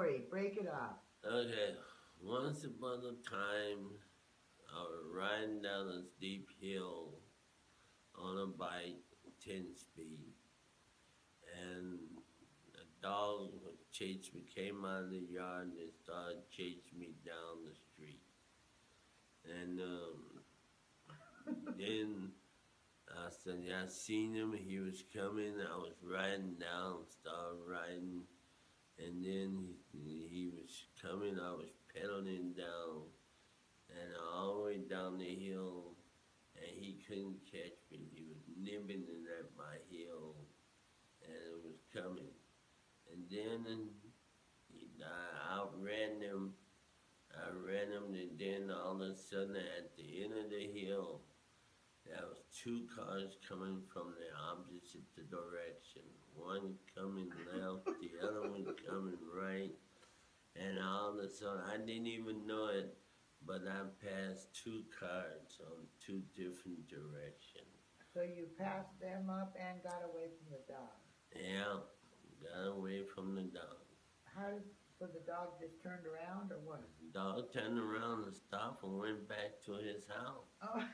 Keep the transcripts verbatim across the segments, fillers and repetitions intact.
story. Break it up. Okay, once upon a time, I was riding down a steep hill on a bike, ten speed, and a dog chased me, came out of the yard and started chasing me down the street. And um, then I said, yeah, I seen him, he was coming, I was riding down, started riding, and then he, he was coming, I was pedaling down, and all the way down the hill, and he couldn't catch me. He was nibbling at my heel, and it was coming. And then he, I outran him. I ran him, and then all of a sudden, at the end of the hill, there was two cars coming from the opposite direction. One coming left, the other one coming right. And all of a sudden, I didn't even know it, but I passed two cars on two different directions. So you passed them up and got away from the dog. Yeah, got away from the dog. How did, so the dog just turned around or what? The dog turned around and stopped and went back to his house. Oh.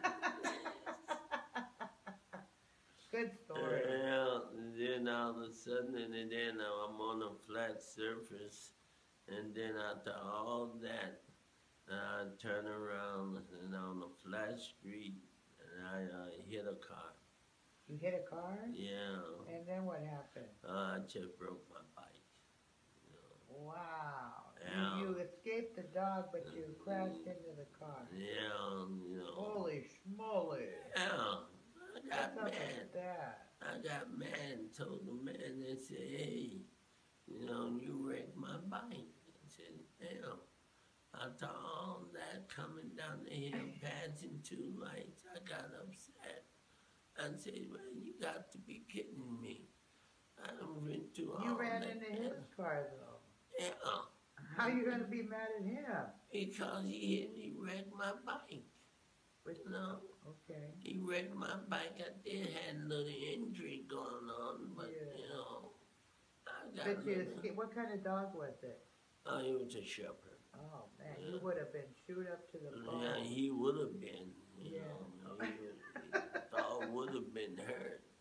Good story. Yeah, and then all of a sudden, and then I'm on a flat surface, and then after all that, I turn around and on a flat street, and I uh, hit a car. You hit a car? Yeah. And then what happened? Uh, I just broke my bike. You know. Wow. Yeah. You, you escaped the dog, but you crashed into the car. Yeah, you know. Holy schmoly. Yeah. I got What's mad. up with that? I got mad and told the man, they said, hey, you know, you wrecked my bike. I said, damn. After all that coming down the hill, passing two lights, I got upset. I said, well, you got to be kidding me. I done been through all You ran that. into his car, though. Yeah. How you going to be mad at him? Because he hit me, wrecked my bike. With, You know? Okay. He wrecked my bike. I did have a little injury going on, but, Yeah. you know, I got But you little- escaped. What kind of dog was it? Oh, he was a shepherd. Oh, man. Yeah. You would have been chewed up to the bone. Yeah, he would have been. You Yeah. know, he, was- he, dog would have been hurt.